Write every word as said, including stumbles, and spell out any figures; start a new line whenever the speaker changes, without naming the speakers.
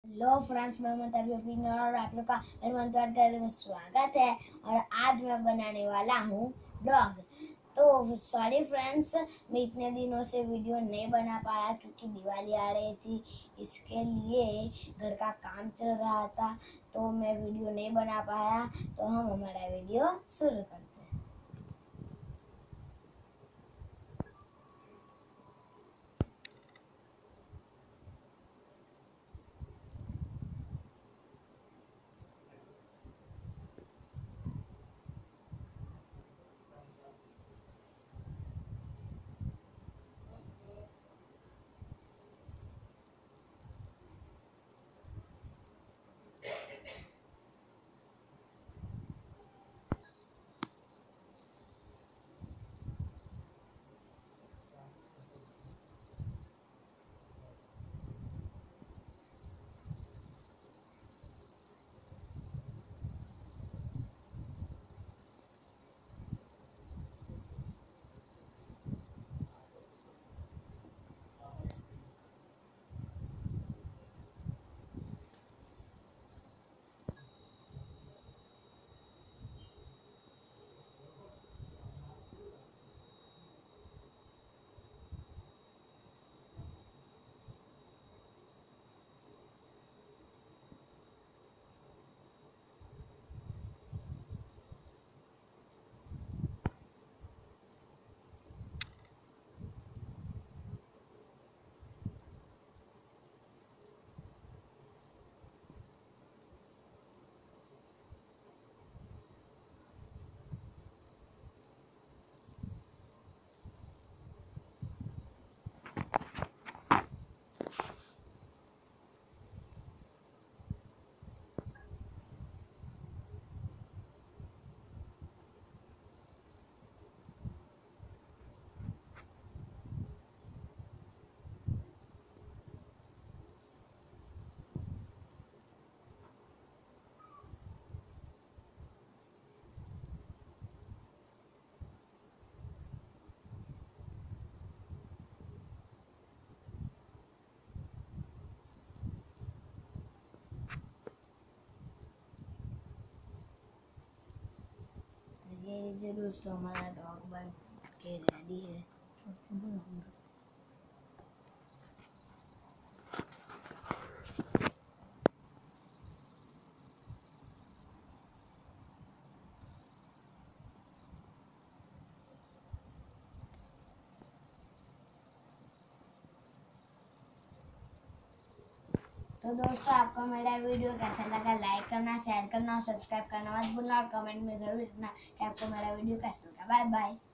Hello friends, मैं ममता और आप लोग का घर में स्वागत है। और आज मैं बनाने वाला हूँ ब्लॉग। तो सॉरी फ्रेंड्स, मैं इतने दिनों से वीडियो नहीं बना पाया क्योंकि दिवाली आ रही थी, इसके लिए घर का काम चल रहा था, तो मैं वीडियो नहीं बना पाया। तो हम हमारा वीडियो शुरू करते हैं। ये लीजिए दोस्तों, हमारा डॉग बन के रेडी है। तो दोस्तों, आपको मेरा वीडियो कैसा लगा, लाइक करना, शेयर करना और सब्सक्राइब करना मत भूलना, और कमेंट में जरूर लिखना कि आपको मेरा वीडियो कैसा लगा। Bye bye.